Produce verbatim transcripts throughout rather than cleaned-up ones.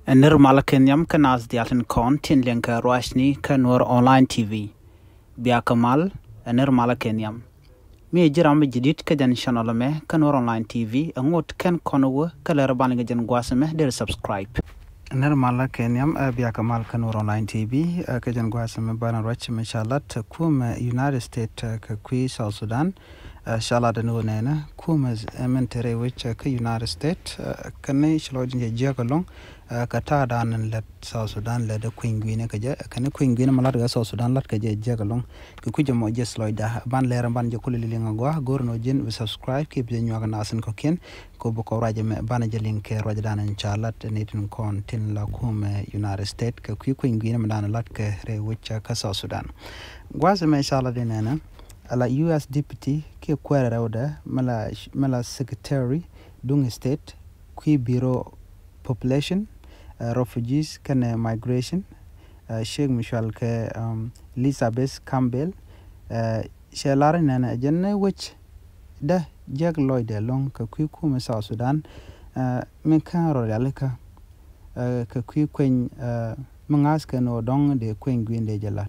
Nirmala Kenyam kanas dialin kon tin lenka ruashni kanur online T V. Bia Kamal Nirmala Kenyam. Mi jiram jidit kajan channel me kanur online T V angot ken konowo kaler balinga jan gwasame der subscribe. Nirmala Kenyam Bia Kamal kanur online T V kajan gwasame bana rach me shalat kum United States ka kui South Sudan. Shala da no nena kumas ementere which ka United States kanne shlodin jagalong kata dan let South Sudan le da Queen Guinea kaje kanne Queen Guinea malat ga South Sudan lat kaje jagalong ku kuje mo jes loida ban leram ban je kulili linga gwa gorno jin subscribe keep je nyaga nasen ko ken ko bu ko raje me ban je link raje dan chalat netin kon tin la kume United States ka Queen Guinea madan lat ka re which ka South Sudan gwaze me shala de nena ala U S deputy ke kwara rawda mala mala secretary dung state qui bureau population uh, refugees kana migration uh, Sheikh Michel ke um, Elizabeth Campbell uh, shelare nana janne which da jag lloyd long ka qui kuma South Sudan uh, men kan ro yalika uh, ka qui kwen uh, mangas ka no dong de kwen gwinde jalat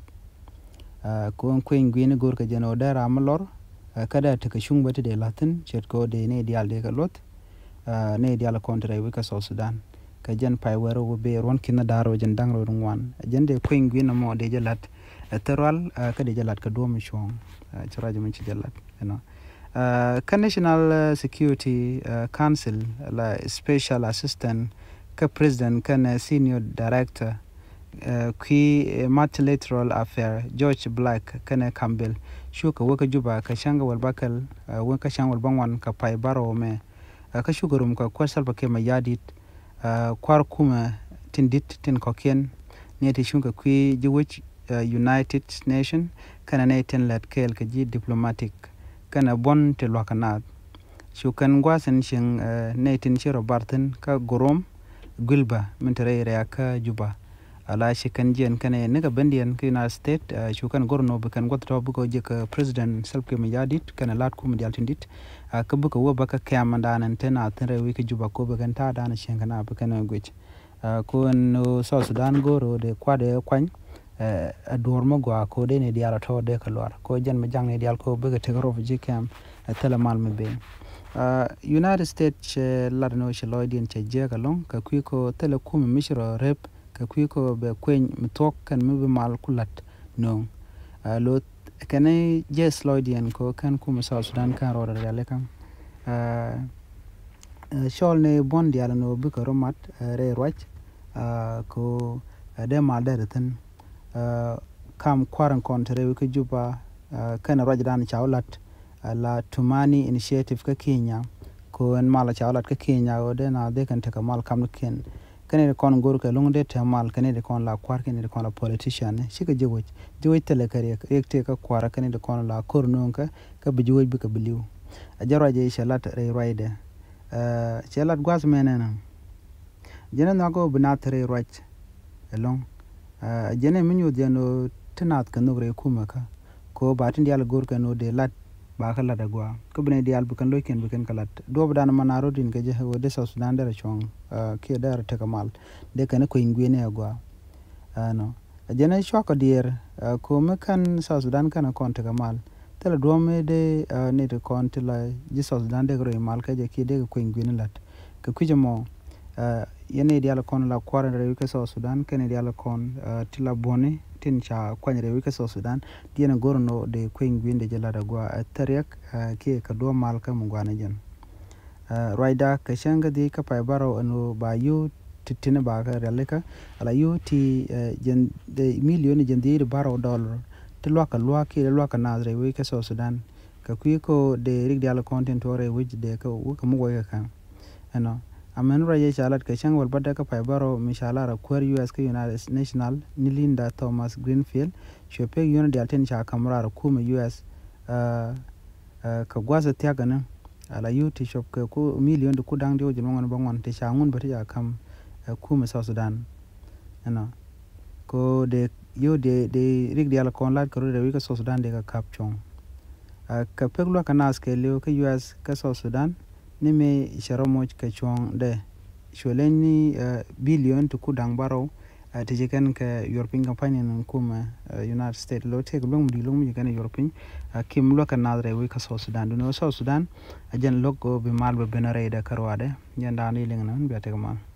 Uh, ko Queen Guinea gor ka jeno da ramlor uh, kada ta ka shung bata de latin chet ko de ne dial de ka lot uh, ne dial kontra wi ka South Sudan ka jen pai wero wo be ron kin daro jen dang ro wan jen de Queen Guinea mo de jalat uh, terwal uh, ka de jalat ka do mi shong uh, charaje mun ci jalat you know uh, ka National uh, Security uh, Council la special assistant ka president kan senior director Uh, qui uh, multilateral affair George Black kana Campbell shuka waka juba ka shanga wal bakal uh, waka shanga wal bangwan ka pai baro me uh, ka shuka rum ka kwasal bake ma yadit uh, kwar kuma tindit tin koken ne ti shuka qui jiwich uh, United Nation kana ne tin lat kel ka ji diplomatic kana bon te lokanat shukan gwasan shin uh, ne tin shiro barton ka gorom gulba mintere ya ka juba ala shi kan jiyan kane naga bandiyan ka United States uh, shukan gorno bukan gwata buko je ka president selke mi yadit kana lat kuma dialtin dit uh, ka buka wo baka kiyama danan tana tare wi ka juba ko bukan ta dana shin kana bukan gwich uh, ko no South Sudan goro de kwade kwan uh, ador mo gwa ko de ne diala to de ka lor ko jan ma jang ne dial ko buka te goro ji kam uh, tala mal me be uh, United States uh, ladno shi loidin che je ka long ka kwiko tele kuma mishro rep ka kwiko be kwen mitok kan mebe mal kulat no uh, lot kane jes loidian ko kan kuma South Sudan kan ro da le kan uh, uh, shol ne bon dial no bu ko romat uh, re roch uh, ko uh, de mal da tan uh, kam kwaran kontre wi ko juba uh, kan roj dan chawlat uh, la Tumani initiative ka Kenya ko en mala chawlat ka Kenya o de na de kan ta kamal kam ken kane kon gor ka lungde tamal kane de kon la kwar kane de kon la politician shi ka jewoj jewoj tele kare rekte ka kwara kane de kon la kornon ka ka bijoj bi ka biliu a jaro je shalat re roide uh shalat gwas menena jena na go binat re roch elong uh jene minyu de no tinat ka no re kuma ka ko batin dial gor ka no de lat ba kala da gwa ko bne dial bukan loken bukan kalat do bdan manaro din ga je wo de South Sudan der chong uh, ke der te kamal de kan ko ingwene gwa uh, no jena shoko dier uh, ko me kan South Sudan kan kon te kamal tele do me de uh, ne de kon te la je South Sudan de gro mal ka je ke de ko ingwene lat ka kuje mo uh, yene dial kon la kwara re ke South Sudan kan dial kon uh, tila bone tin cha kwanyre wi ka South Sudan diena gorno de Queen Guinea de la gwa tariak uh, ke ka do mal ka mungwana jen uh, raida ka shanga de ka pai baro no ba yu titina ba ka releka ala yu ti uh, jen de million jen de baro dollar te lo ka lo ke lo ka nazre wi ka South Sudan ka kuiko de rig dial content ore which de ka wu ka mugo ka ano amen raje shalat ka shang wal badda ka pai baro mishala ra kwar U S ka United National Nilinda Thomas Greenfield shope yuna de alten cha kamra ra kuma U S uh, uh, ka gwaza tiagana ala yuti shop ka ku million de kudang de jino ngon bangwan te cha ngun bati ya kam uh, kuma South Sudan ano ko de yo de de rig de ala kon lat ko de wi ka South Sudan de ka kapchong uh, ka peglo ka nas ke leo ka U S ka South Sudan nime sharomoch ka chong de shweleni billion to kudang baro te jekan ka European company nan kuma United States lo te long di long jekan European kim lo ka nadre we ka South Sudan do South Sudan ajan logo be mal be benare da karwade yanda ni lengan be te